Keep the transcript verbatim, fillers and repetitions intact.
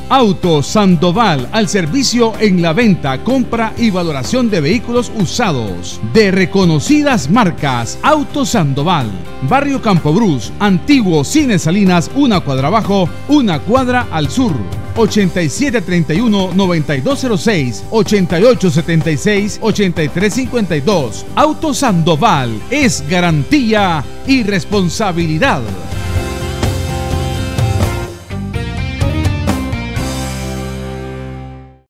Auto Sandoval, al servicio en la venta, compra y valoración de vehículos usados de reconocidas marcas. Auto Sandoval, Barrio Campo Brus, Antiguo Cine Salinas, una cuadra abajo, una cuadra al sur. ochenta y siete treinta y uno, noventa y dos cero seis, ochenta y ocho setenta y seis, ochenta y tres cincuenta y dos. Auto Sandoval es garantía y responsabilidad.